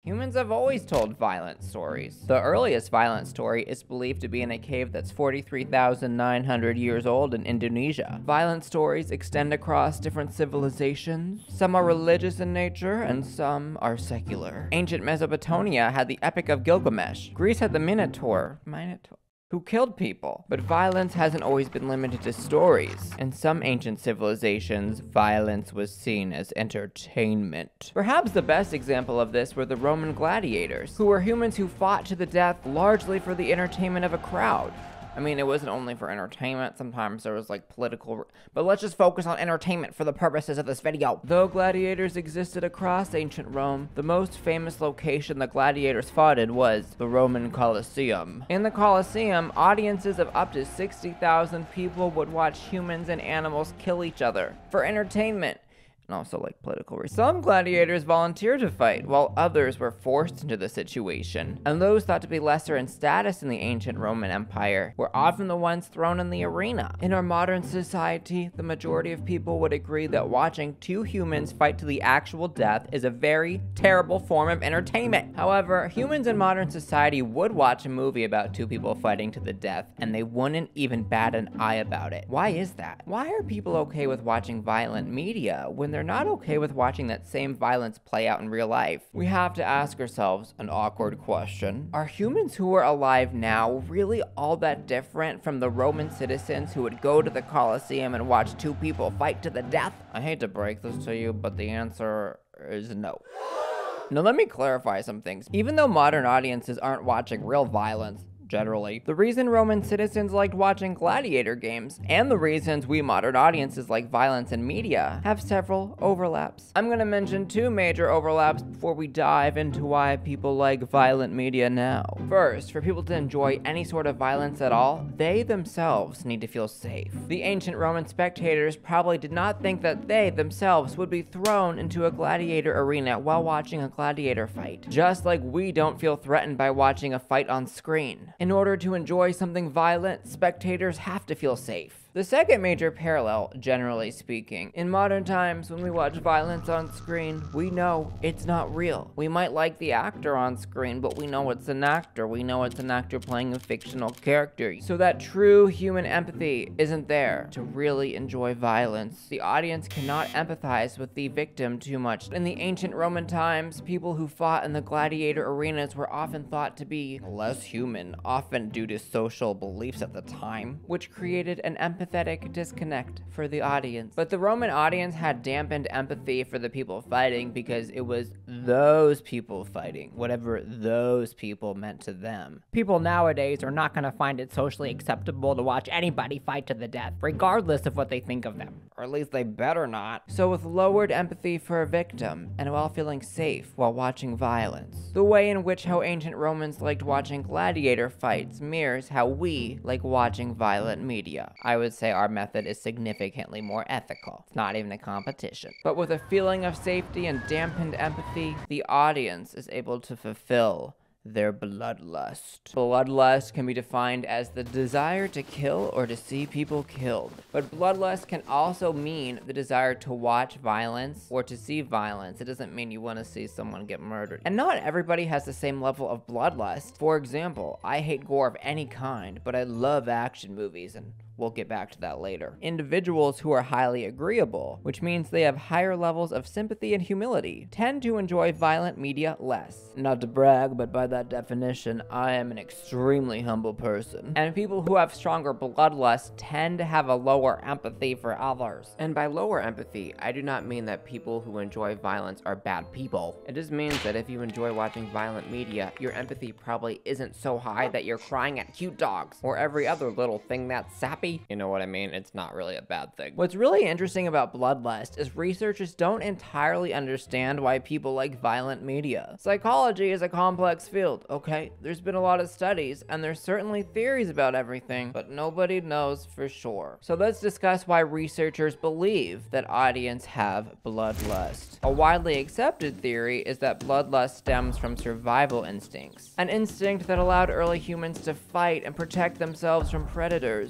Humans have always told violent stories. The earliest violent story is believed to be in a cave that's 43,900 years old in Indonesia. Violent stories extend across different civilizations. Some are religious in nature, and some are secular. Ancient Mesopotamia had the Epic of Gilgamesh. Greece had the Minotaur, who killed people. But violence hasn't always been limited to stories. In some ancient civilizations, violence was seen as entertainment. Perhaps the best example of this were the Roman gladiators, who were humans who fought to the death largely for the entertainment of a crowd. I mean, it wasn't only for entertainment. Sometimes there was like political, but let's just focus on entertainment for the purposes of this video. Though gladiators existed across ancient Rome, the most famous location the gladiators fought in was the Roman Colosseum. In the Colosseum, audiences of up to 60,000 people would watch humans and animals kill each other for entertainment. And also like political reasons. Some gladiators volunteered to fight, while others were forced into the situation. And those thought to be lesser in status in the ancient Roman Empire were often the ones thrown in the arena. In our modern society, the majority of people would agree that watching two humans fight to the actual death is a very terrible form of entertainment. However, humans in modern society would watch a movie about two people fighting to the death, and they wouldn't even bat an eye about it. Why is that? Why are people okay with watching violent media when they're not okay with watching that same violence play out in real life? We have to ask ourselves an awkward question. Are humans who are alive now really all that different from the Roman citizens who would go to the Colosseum and watch two people fight to the death? I hate to break this to you, but the answer is no. Now let me clarify some things. Even though modern audiences aren't watching real violence, generally, the reason Roman citizens liked watching gladiator games, and the reasons we modern audiences like violence in media, have several overlaps. I'm gonna mention two major overlaps before we dive into why people like violent media now. First, for people to enjoy any sort of violence at all, they themselves need to feel safe. The ancient Roman spectators probably did not think that they themselves would be thrown into a gladiator arena while watching a gladiator fight, just like we don't feel threatened by watching a fight on screen. In order to enjoy something violent, spectators have to feel safe. The second major parallel, generally speaking, in modern times when we watch violence on screen, we know it's not real. We might like the actor on screen, but we know it's an actor. We know it's an actor playing a fictional character. So that true human empathy isn't there to really enjoy violence. The audience cannot empathize with the victim too much. In the ancient Roman times, people who fought in the gladiator arenas were often thought to be less human, often due to social beliefs at the time, which created an empathetic disconnect for the audience. But the Roman audience had dampened empathy for the people fighting because it was those people fighting, whatever those people meant to them. People nowadays are not going to find it socially acceptable to watch anybody fight to the death, regardless of what they think of them. Or at least they better not. So with lowered empathy for a victim, and while feeling safe while watching violence, the way in which how ancient Romans liked watching gladiator fights mirrors how we like watching violent media. I would say our method is significantly more ethical. It's not even a competition. But with a feeling of safety and dampened empathy, the audience is able to fulfill their bloodlust. Bloodlust can be defined as the desire to kill or to see people killed. But bloodlust can also mean the desire to watch violence or to see violence. It doesn't mean you want to see someone get murdered. And not everybody has the same level of bloodlust. For example, I hate gore of any kind, but I love action movies, and we'll get back to that later. Individuals who are highly agreeable, which means they have higher levels of sympathy and humility, tend to enjoy violent media less. Not to brag, but by that definition, I am an extremely humble person. And people who have stronger bloodlust tend to have a lower empathy for others. And by lower empathy, I do not mean that people who enjoy violence are bad people. It just means that if you enjoy watching violent media, your empathy probably isn't so high that you're crying at cute dogs or every other little thing that's sappy. You know what I mean? It's not really a bad thing. What's really interesting about bloodlust is researchers don't entirely understand why people like violent media. Psychology is a complex field, okay? There's been a lot of studies, and there's certainly theories about everything, but nobody knows for sure. So let's discuss why researchers believe that audiences have bloodlust. A widely accepted theory is that bloodlust stems from survival instincts, an instinct that allowed early humans to fight and protect themselves from predators. But now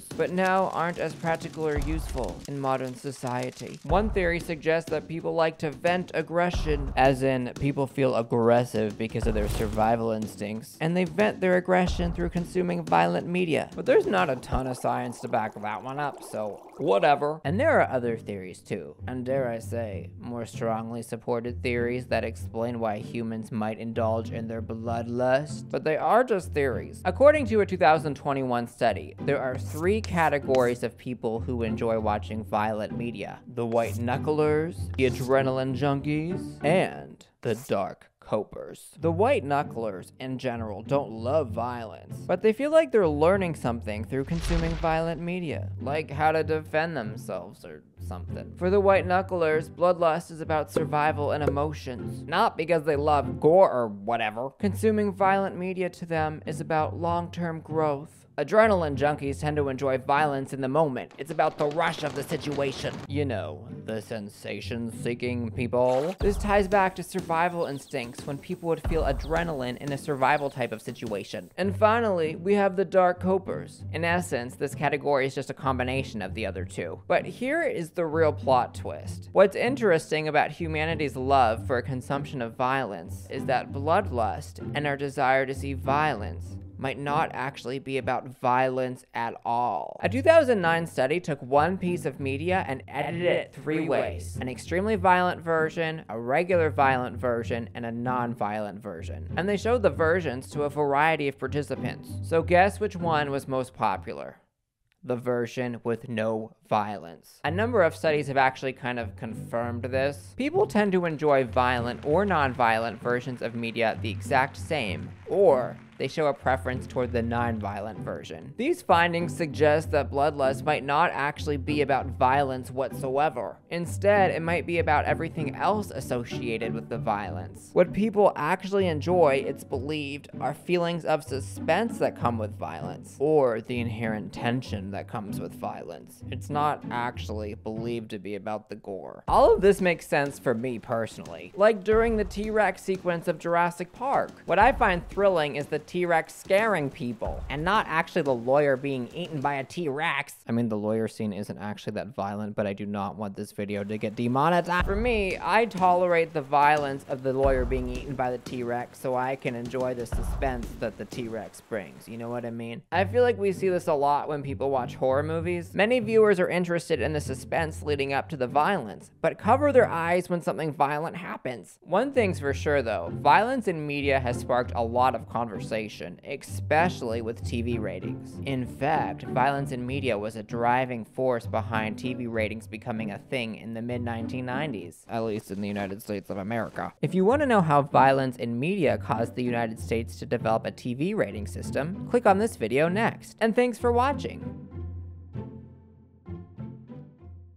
now aren't as practical or useful in modern society. One theory suggests that people like to vent aggression, as in people feel aggressive because of their survival instincts, and they vent their aggression through consuming violent media. But there's not a ton of science to back that one up, so whatever. And there are other theories too, and dare I say, more strongly supported theories that explain why humans might indulge in their bloodlust, but they are just theories. According to a 2021 study, there are 3 categories of people who enjoy watching violent media: the white knucklers, the adrenaline junkies, and the dark copers. The white knucklers, in general, don't love violence, but they feel like they're learning something through consuming violent media, like how to defend themselves or something. For the white knucklers, bloodlust is about survival and emotions, not because they love gore or whatever. Consuming violent media to them is about long-term growth. Adrenaline junkies tend to enjoy violence in the moment. It's about the rush of the situation. You know, the sensation-seeking people. This ties back to survival instincts when people would feel adrenaline in a survival type of situation. And finally, we have the dark copers. In essence, this category is just a combination of the other two. But here is the real plot twist. What's interesting about humanity's love for a consumption of violence is that bloodlust and our desire to see violence might not actually be about violence at all. A 2009 study took one piece of media and edited it 3 ways: an extremely violent version, a regular violent version, and a non-violent version. And they showed the versions to a variety of participants. So guess which one was most popular? The version with no violence. A number of studies have actually kind of confirmed this. People tend to enjoy violent or non-violent versions of media the exact same, or they show a preference toward the non-violent version. These findings suggest that bloodlust might not actually be about violence whatsoever. Instead, it might be about everything else associated with the violence. What people actually enjoy, it's believed, are feelings of suspense that come with violence, or the inherent tension that comes with violence. It's not actually believed to be about the gore. All of this makes sense for me personally. Like during the T-Rex sequence of Jurassic Park. What I find thrilling is the T-Rex scaring people, and not actually the lawyer being eaten by a T-Rex. I mean, the lawyer scene isn't actually that violent, but I do not want this video to get demonetized. For me, I tolerate the violence of the lawyer being eaten by the T-Rex so I can enjoy the suspense that the T-Rex brings. You know what I mean? I feel like we see this a lot when people watch horror movies. Many viewers are interested in the suspense leading up to the violence, but cover their eyes when something violent happens. One thing's for sure though, violence in media has sparked a lot of conversation, especially with TV ratings. In fact, violence in media was a driving force behind TV ratings becoming a thing in the mid-1990s, at least in the United States of America. If you want to know how violence in media caused the United States to develop a TV rating system, click on this video next. And thanks for watching.